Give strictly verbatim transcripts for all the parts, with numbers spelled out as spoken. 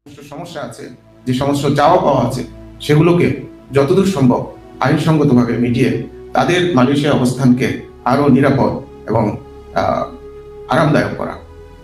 সমস্যা আছে, যে সমস্ত চাওয়া পাওয়া আছে, সেগুলোকে যতদূর সম্ভব আইনসঙ্গতভাবে মিটিয়ে তাদের মালয়েশিয়া অবস্থানকে আরো নিরাপদ এবং আরামদায়ক করা।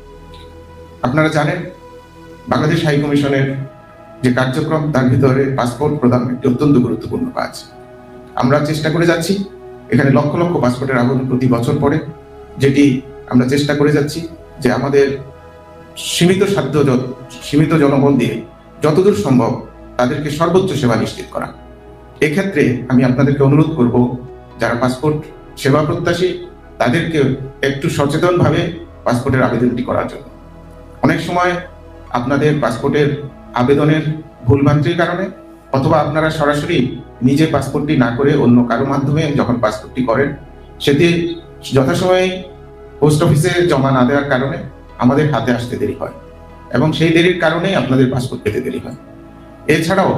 আপনারা জানেন, বাংলাদেশ হাই কমিশনের যে কার্যক্রম, তার ভিতরে পাসপোর্ট প্রদান একটি অত্যন্ত গুরুত্বপূর্ণ কাজ। আমরা চেষ্টা করে যাচ্ছি, এখানে লক্ষ লক্ষ পাসপোর্টের আবেদন প্রতি বছর পড়ে, যেটি আমরা চেষ্টা করে যাচ্ছি যে আমাদের সীমিত সাধ্য সীমিত জনবল দিয়ে যতদূর সম্ভব তাদেরকে সর্বোচ্চ সেবা নিশ্চিত করা। এক্ষেত্রে আমি আপনাদেরকে অনুরোধ করব, যারা পাসপোর্ট সেবা প্রত্যাশী তাদেরকে একটু সচেতনভাবে পাসপোর্টের আবেদনটি করার জন্য। অনেক সময় আপনাদের পাসপোর্টের আবেদনের ভুলভ্রান্তির কারণে, অথবা আপনারা সরাসরি নিজে পাসপোর্টটি না করে অন্য কারো মাধ্যমে যখন পাসপোর্টটি করেন, সেটি যথাসময়ে পোস্ট অফিসে জমা না দেওয়ার কারণে আমাদের হাতে আসতে দেরি হয়, এবং সেই দেরির কারণেই আপনাদের পাসপোর্ট পেতে দেরি হয়। এছাড়াও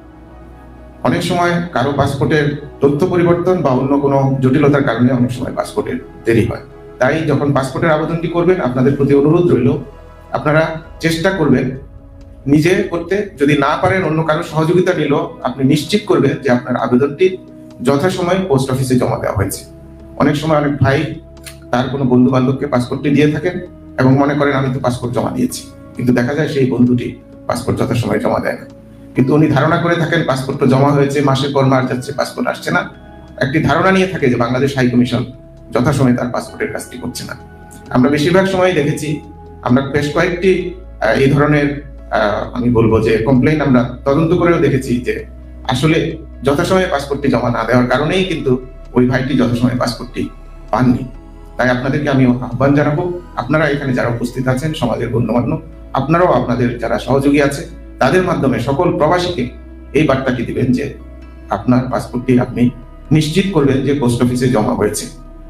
অনেক সময় কারো পাসপোর্টের তথ্য পরিবর্তন বা অন্য কোনো জটিলতার কারণে অনেক সময় পাসপোর্টের দেরি হয়। তাই যখন পাসপোর্টের আবেদনটি করবেন, আপনাদের প্রতি অনুরোধ রইল, আপনারা চেষ্টা করবেন নিজে করতে, যদি না পারেন অন্য কারো সহযোগিতা নিলেও আপনি নিশ্চিত করবেন যে আপনার আবেদনটি যথাসময়ে পোস্ট অফিসে জমা দেওয়া হয়েছে। অনেক সময় অনেক ভাই তার কোনো বন্ধু বান্ধবকে পাসপোর্টটি দিয়ে থাকেন এবং মনে করেন আমি তো পাসপোর্ট জমা দিয়েছি, কিন্তু দেখা যায় সেই বন্ধুটি পাসপোর্ট যথাসময়ে জমা দেয় না। কিন্তু উনি ধারণা করে থাকেন পাসপোর্ট তো জমা হয়েছে, মাসের পর মাস যাচ্ছে, পাসপোর্ট আসছে না। একটি ধারণা নিয়ে থাকে যে বাংলাদেশ হাই কমিশন যথাসময়ে তার পাসপোর্টের কাজটি করছে না। আমরা বেশিরভাগ সময় দেখেছি, আমরা বেশ কয়েকটি এই ধরনের আমি বলবো যে কমপ্লেইন আমরা তদন্ত করেও দেখেছি যে আসলে যথাসময়ে পাসপোর্টটি জমা না দেওয়ার কারণেই কিন্তু ওই ভাইটি যথাসময়ে পাসপোর্টটি পাননি। তাই আপনাদেরকে আমি আহ্বান জানাবো, আপনারা এখানে যারা উপস্থিত আছেন, সমাজের গণ্যমান্য, আপনারাও আপনাদের যারা সহযোগী আছে তাদের মাধ্যমে সকল প্রবাসীকে এই বার্তাটি দিবেন যে আপনার পাসপোর্টটি আপনি নিশ্চিত করবেন যে পোস্ট অফিসে জমা হয়েছে।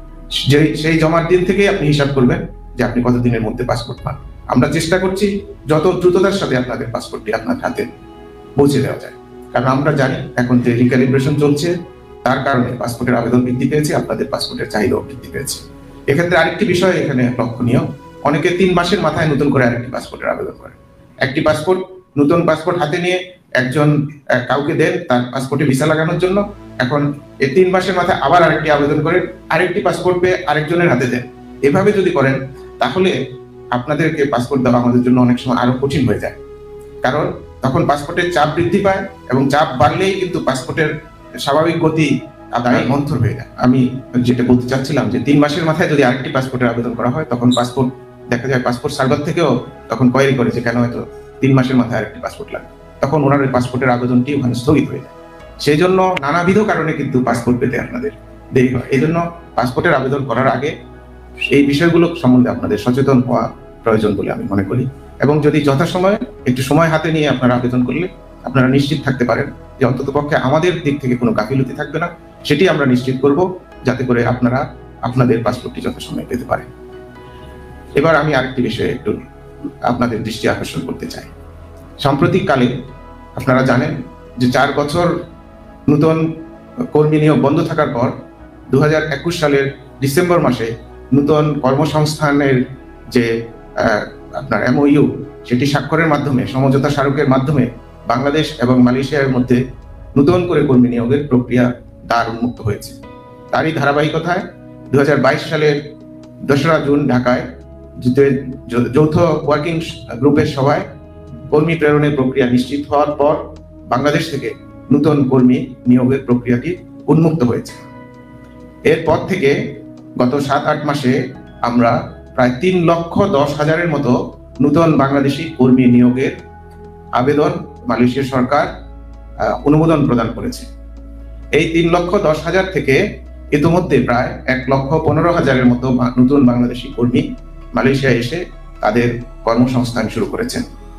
যে সেই জমার দিন থেকেই আপনি হিসাব করবেন যে আপনি কতদিনের মধ্যে পাসপোর্ট পান। আমরা চেষ্টা করছি যত দ্রুততার সাথে আপনাদের পাসপোর্টটি আপনার হাতে পৌঁছে দেওয়া যায়, কারণ আমরা জানি এখন যে রিক্যালিব্রেশন চলছে, তার কারণে পাসপোর্টের আবেদন বৃদ্ধি পেয়েছে, আপনাদের পাসপোর্টের চাহিদাও বৃদ্ধি পেয়েছে। এক্ষেত্রে আরেকটি বিষয় এখানে লক্ষণীয়, অনেকে তিন মাসের মাথায় নতুন করে আরেকটি পাসপোর্টের আবেদন করে। একটি পাসপোর্ট, নতুন পাসপোর্ট হাতে নিয়ে একজন কাউকে দেন তার পাসপোর্টে ভিসা লাগানোর জন্য, এখন এই তিন মাসের মাথায় আবার আরেকটি আবেদন করেন, আরেকটি পাসপোর্ট পেয়ে আরেকজনের হাতে দেন। এভাবে যদি করেন তাহলে আপনাদেরকে পাসপোর্ট দেওয়া আমাদের জন্য অনেক সময় আরো কঠিন হয়ে যায়, কারণ তখন পাসপোর্টের চাপ বৃদ্ধি পায়, এবং চাপ বাড়লেই কিন্তু পাসপোর্টের স্বাভাবিক গতি আদায় মন্থর হয়ে যায়। আমি যেটা বলতে চাচ্ছিলাম যে তিন মাসের মাথায় যদি আরেকটি পাসপোর্টের আবেদন করা হয়, তখন পাসপোর্ট দেখা যায় পাসপোর্ট সার্ভার থেকেও তখন কোয়েরি করে যে কেন হয়তো তিন মাসের মাথায় আরেকটি পাসপোর্ট লাগে, তখন ওনার ওই পাসপোর্টের আবেদনটি ওখানে স্থগিত হয়ে যায়। সেই জন্য নানাবিধ কারণে কিন্তু পাসপোর্ট পেতে আপনাদের দেরি হয়। এই জন্য পাসপোর্টের আবেদন করার আগে এই বিষয়গুলো সম্বন্ধে আপনাদের সচেতন হওয়া প্রয়োজন বলে আমি মনে করি, এবং যদি যথাসময়ে একটু সময় হাতে নিয়ে আপনারা আবেদন করলে আপনারা নিশ্চিত থাকতে পারেন যে অন্তত পক্ষে আমাদের দিক থেকে কোনো গাফিলতি থাকবে না, সেটি আমরা নিশ্চিত করব, যাতে করে আপনারা আপনাদের পাসপোর্টটি যথাসময়ে পেতে পারেন। এবার আমি আরেকটি বিষয়ে একটু আপনাদের দৃষ্টি আকর্ষণ করতে চাই। সাম্প্রতিককালে আপনারা জানেন যে চার বছর নতুন কর্মী নিয়োগ বন্ধ থাকার পর দু হাজার একুশ সালের ডিসেম্বর মাসে নতুন কর্মসংস্থানের যে আপনার এমওইউ, সেটি স্বাক্ষরের মাধ্যমে, সমঝোতা স্মারকের মাধ্যমে বাংলাদেশ এবং মালয়েশিয়ার মধ্যে নতুন করে কর্মী নিয়োগের প্রক্রিয়া দ্বার উন্মুক্ত হয়েছে। তারই ধারাবাহিকতায় দু হাজার বাইশ সালের দোসরা জুন ঢাকায় যৌথ ওয়ার্কিং গ্রুপের সভায় কর্মী প্রেরণের প্রক্রিয়া নিশ্চিত হওয়ার পর বাংলাদেশ থেকে নতুন কর্মী নিয়োগের প্রক্রিয়াটি উন্মুক্ত হয়েছে। এরপর থেকে গত সাত আট মাসে আমরা প্রায় তিন লক্ষ দশ হাজারের মতো নতুন বাংলাদেশি কর্মী নিয়োগের আবেদন মালয়েশিয়া সরকার অনুমোদন প্রদান করেছে। এই তিন লক্ষ দশ হাজার থেকে ইতিমধ্যে প্রায় এক লক্ষ পনেরো হাজারের মতো নতুন বাংলাদেশি কর্মী মালয়েশিয়া এসে তাদের কর্মসংস্থান শুরু করেছেন।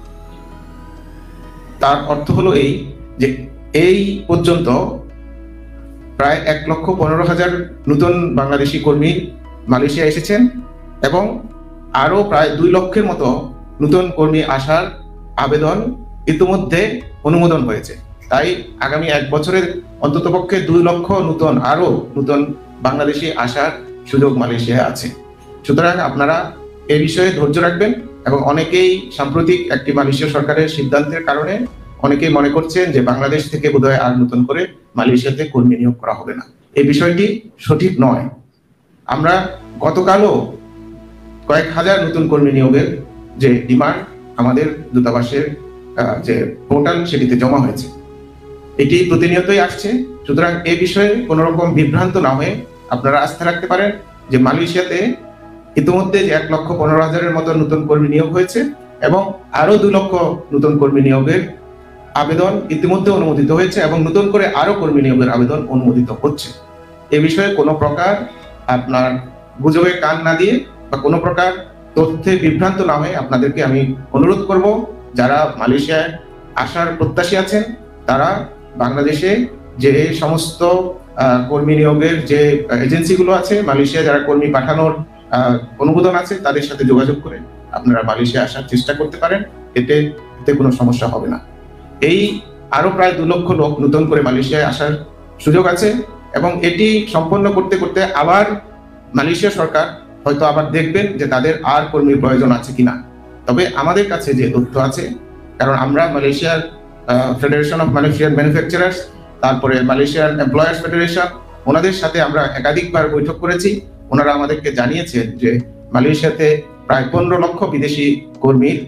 তার অর্থ হলো এই যে এই পর্যন্ত প্রায় এক লক্ষ পনেরো হাজার নতুন বাংলাদেশি কর্মী মালয়েশিয়া এসেছেন, এবং আরো প্রায় দুই লক্ষের মতো নতুন কর্মী আসার আবেদন ইতিমধ্যে অনুমোদন হয়েছে। তাই আগামী এক বছরের অন্ততপক্ষে দুই লক্ষ নতুন আরো নতুন বাংলাদেশি আসার সুযোগ মালয়েশিয়ায় আছে। সুতরাং আপনারা এই বিষয়ে ধৈর্য রাখবেন এবং অনেকেই সাম্প্রতিক একটি মালয়েশিয়া সরকারের সিদ্ধান্তের কারণে অনেকেই মনে করছেন যে বাংলাদেশ থেকে বোধহয় আর নতুন করে মালয়েশিয়াতে কর্মী নিয়োগ করা হবে না। এই বিষয়টি সঠিক নয়। আমরা গতকালও কয়েক হাজার নতুন কর্মী নিয়োগের যে ডিমান্ড আমাদের দূতাবাসের যে পোর্টাল সেটিতে জমা হয়েছে, এটি প্রতিনিয়তই আসছে। সুতরাং এই বিষয়ে কোন রকম বিভ্রান্ত না হয়ে আপনারা আস্থা রাখতে পারেন যে মালয়েশিয়াতে ইতিমধ্যে যে এক লক্ষ পনেরো হাজারের মতো নতুন কর্মী নিয়োগ হয়েছে এবং আরো দু লক্ষ নতুন কর্মী নিয়োগের আবেদন ইতিমধ্যে অনুমোদিত হয়েছে এবং নতুন করে আরো কর্মী নিয়োগের আবেদন অনুমোদিত হচ্ছে। এ বিষয়ে কোনো প্রকার আপনার গুজবে কান না দিয়ে বা কোনো প্রকার তথ্যে বিভ্রান্ত না হয়ে আপনাদেরকে আমি অনুরোধ করব, যারা মালয়েশিয়ায় আসার প্রত্যাশী আছেন তারা বাংলাদেশে যে সমস্ত কর্মী নিয়োগের যে এজেন্সিগুলো আছে, মালয়েশিয়া যারা কর্মী পাঠানোর অনুমোদন আছে, তাদের সাথে যোগাযোগ করে আপনারা মালয়েশিয়া আসার চেষ্টা করতে পারেন। এতে এতে কোনো সমস্যা হবে না। এই আরো প্রায় দু লক্ষ লোক নতুন করে মালয়েশিয়ায় আসার সুযোগ আছে এবং এটি সম্পন্ন করতে করতে আবার মালয়েশিয়া সরকার হয়তো আবার দেখবেন যে তাদের আর কর্মীর প্রয়োজন আছে কিনা। তবে আমাদের কাছে যে তথ্য আছে, কারণ আমরা মালয়েশিয়ার ফেডারেশন অফ মালয়েশিয়ান ম্যানুফ্যাকচারার্স, তারপরে মালয়েশিয়ান এমপ্লয়ার্স ফেডারেশন, ওনাদের সাথে আমরা একাধিকবার বৈঠক করেছি। ওনারা আমাদেরকে জানিয়েছেন যে মালয়েশিয়াতে প্রায় পনেরো লক্ষ বিদেশি কর্মীর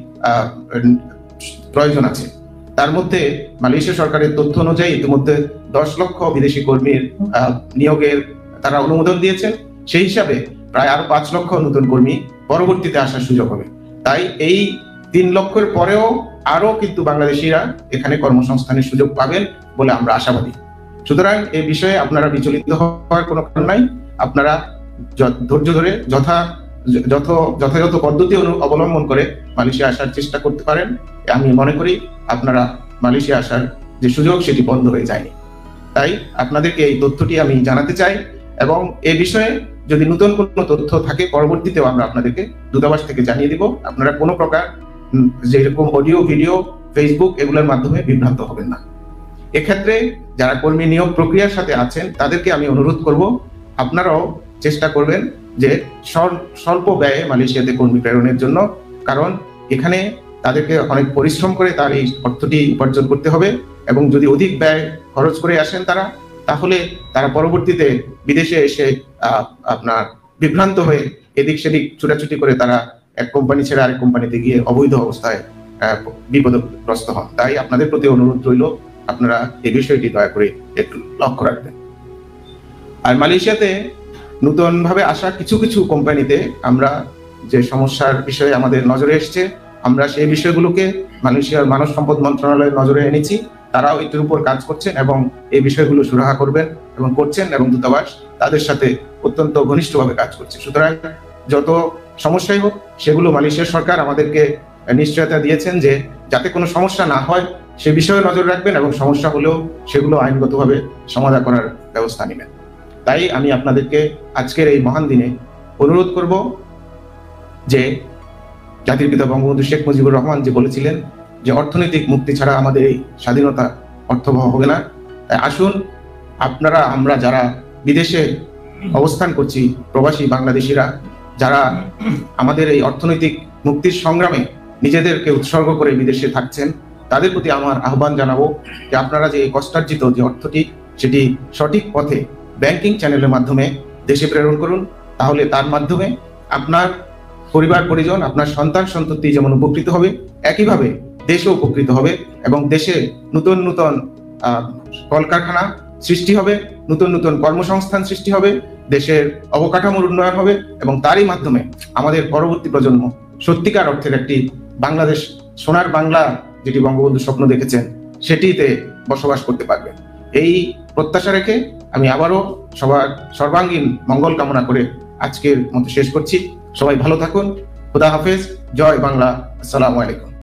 প্রয়োজন আছে। তার মধ্যে মালয়েশিয়া সরকারের তথ্য অনুযায়ী ইতিমধ্যে দশ লক্ষ বিদেশি কর্মীর নিয়োগের তারা অনুমোদন দিয়েছেন। সেই হিসাবে প্রায় আরো পাঁচ লক্ষ নতুন কর্মী পরবর্তীতে আসার সুযোগ হবে। তাই এই তিন লক্ষের পরেও আরো কিন্তু বাংলাদেশিরা এখানে কর্মসংস্থানের সুযোগ পাবেন বলে আমরা আশাবাদী। সুতরাং এই বিষয়ে আপনারা বিচলিত হওয়ার কোনো কারণ নাই। আপনারা ধৈর্য ধরে যথা যত যথাযথ পদ্ধতি অবলম্বন করে মালয়েশিয়া আসার চেষ্টা করতে পারেন। আমি মনে করি আপনারা মালয়েশিয়া আসার যে সুযোগ সেটি বন্ধ হয়ে যায়নি। তাই আপনাদেরকে এই তথ্যটি আমি জানাতে চাই এবং এ বিষয়ে যদি নতুন কোনো তথ্য থাকে পরবর্তীতেও আমরা আপনাদেরকে দূতাবাস থেকে জানিয়ে দিব। আপনারা কোনো প্রকার যেরকম অডিও ভিডিও ফেসবুক এগুলোর মাধ্যমে বিভ্রান্ত হবেন না। এক্ষেত্রে যারা কর্মী নিয়োগ প্রক্রিয়ার সাথে আছেন তাদেরকে আমি অনুরোধ করব, আপনারাও চেষ্টা করবেন যে স্বল্প ব্যয়ে মালয়েশিয়াতে কর্মী প্রেরণের জন্য, কারণ এখানে তাদেরকে অনেক পরিশ্রম করে তার এই অর্থটি উপার্জন করতে হবে এবং যদি অধিক ব্যয় খরচ করে আসেন তারা, তাহলে তারা পরবর্তীতে বিদেশে এসে আপনার বিভ্রান্ত হয়ে এদিক সেদিক ছুটাছুটি করে তারা এক কোম্পানি ছেড়ে আরেক কোম্পানিতে গিয়ে অবৈধ অবস্থায় বিপদগ্রস্ত হন। তাই আপনাদের প্রতি অনুরোধ রইল আপনারা এই বিষয়টি দয়া করে একটু লক্ষ্য রাখবেন। আর মালয়েশিয়াতে নতুন ভাবে আসা কিছু কিছু কোম্পানিতে আমরা যে সমস্যার বিষয়ে আমাদের নজরে এসছে, আমরা সেই বিষয়গুলোকে মালয়েশিয়ার মানব সম্পদ মন্ত্রণালয়ের নজরে এনেছি। তারাও এটির উপর কাজ করছেন এবং এই বিষয়গুলো সুরাহা করবেন এবং করছেন এবং দূতাবাস তাদের সাথে অত্যন্ত ঘনিষ্ঠভাবে কাজ করছে। সুতরাং যত সমস্যাই হোক সেগুলো মালয়েশিয়ার সরকার আমাদেরকে নিশ্চয়তা দিয়েছেন যে যাতে কোনো সমস্যা না হয় সে বিষয়ে নজর রাখবেন এবং সমস্যা হলেও সেগুলো আইনগতভাবে সমাধান করার ব্যবস্থা নেবেন। তাই আমি আপনাদেরকে আজকের এই মহান দিনে অনুরোধ করব যে জাতির পিতা বঙ্গবন্ধু শেখ মুজিবুর রহমান যে বলেছিলেন যে অর্থনৈতিক মুক্তি ছাড়া আমাদের এই স্বাধীনতা অর্থবহ হবে না। তাই আসুন আপনারা আমরা যারা বিদেশে অবস্থান করছি, প্রবাসী বাংলাদেশিরা যারা আমাদের এই অর্থনৈতিক মুক্তির সংগ্রামে নিজেদেরকে উৎসর্গ করে বিদেশে থাকছেন, তাদের প্রতি আমার আহ্বান জানাবো যে আপনারা যে কষ্টার্জিত যে অর্থটি সেটি সঠিক পথে ব্যাংকিং চ্যানেলের মাধ্যমে দেশে প্রেরণ করুন। তাহলে তার মাধ্যমে আপনার পরিবার পরিজন, আপনার সন্তান সন্ততি যেমন উপকৃত হবে, একইভাবে দেশও উপকৃত হবে এবং দেশে নতুন নতুন কলকারখানা সৃষ্টি হবে, নতুন নতুন কর্মসংস্থান সৃষ্টি হবে, দেশের অবকাঠামোর উন্নয়ন হবে এবং তারই মাধ্যমে আমাদের পরবর্তী প্রজন্ম সত্যিকার অর্থের একটি বাংলাদেশ, সোনার বাংলা যেটি বঙ্গবন্ধু স্বপ্ন দেখেছেন সেটিতে বসবাস করতে পারবে। এই প্রত্যাশা রেখে আমি আবারও সবার সর্বাঙ্গীন মঙ্গল কামনা করে আজকের মতো শেষ করছি। সবাই ভালো থাকুন। খুদা হাফেজ। জয় বাংলা। আসসালামু আলাইকুম।